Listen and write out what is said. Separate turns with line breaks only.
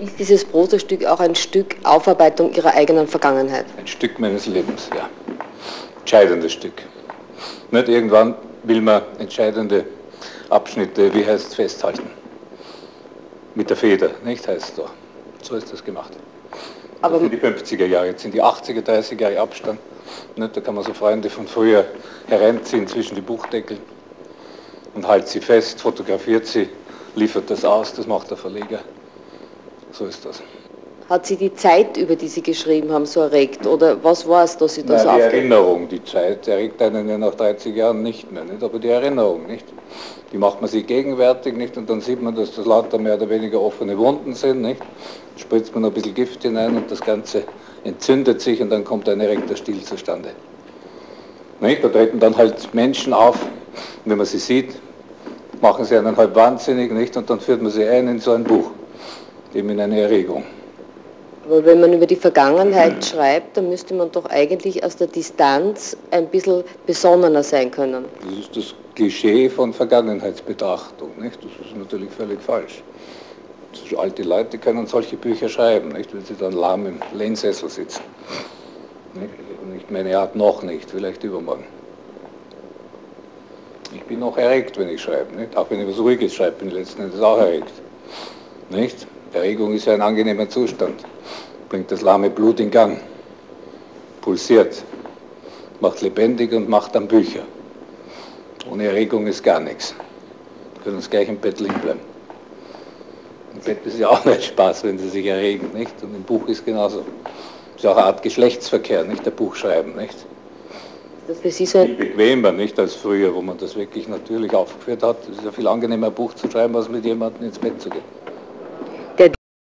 Ist dieses Prosastück auch ein Stück Aufarbeitung Ihrer eigenen Vergangenheit?
Ein Stück meines Lebens, ja. Entscheidendes Stück. Nicht irgendwann will man entscheidende Abschnitte, wie heißt es, festhalten. Mit der Feder, nicht, heißt es doch. So ist das gemacht. Aber das sind die 50er Jahre, jetzt sind die 80er, 30er Jahre Abstand. Nicht? Da kann man so Freunde von früher hereinziehen zwischen die Buchdeckel und hält sie fest, fotografiert sie, liefert das aus, das macht der Verleger. So ist das.
Hat Sie die Zeit, über die Sie geschrieben haben, so erregt? Oder was war es, dass Sie das
Die Erinnerung, die Zeit erregt einen ja nach 30 Jahren nicht mehr, nicht? Aber die Erinnerung, nicht? Die macht man sich gegenwärtig, nicht? Und dann sieht man, dass das lauter mehr oder weniger offene Wunden sind, nicht? Spritzt man ein bisschen Gift hinein und das Ganze entzündet sich und dann kommt ein erregter Stil zustande. Nicht? Da treten dann halt Menschen auf, wenn man sie sieht, machen sie einen halb wahnsinnig, nicht? Und dann führt man sie ein in so ein Buch, eben in eine Erregung.
Aber wenn man über die Vergangenheit schreibt, dann müsste man doch eigentlich aus der Distanz ein bisschen besonnener sein können.
Das ist das Klischee von Vergangenheitsbetrachtung, nicht? Das ist natürlich völlig falsch. Alte Leute können solche Bücher schreiben, nicht? Wenn sie dann lahm im Lehnsessel sitzen. Nicht meine Art, noch nicht, vielleicht übermorgen. Ich bin noch erregt, wenn ich schreibe, nicht? Auch wenn ich was Ruhiges schreibe, bin ich letzten Endes auch erregt. Nicht? Erregung ist ja ein angenehmer Zustand, bringt das lahme Blut in Gang, pulsiert, macht lebendig und macht dann Bücher. Ohne Erregung ist gar nichts. Wir können uns gleich im Bett liegen bleiben. Im Bett ist ja auch nicht Spaß, wenn Sie sich erregen, nicht? Und im Buch ist genauso. Ist ja auch eine Art Geschlechtsverkehr, nicht? Der Buchschreiben, nicht?
Das für Sie so ein
bequemer, nicht als früher, wo man das wirklich natürlich aufgeführt hat. Es ist ja viel angenehmer, ein Buch zu schreiben, als mit jemandem ins Bett zu gehen.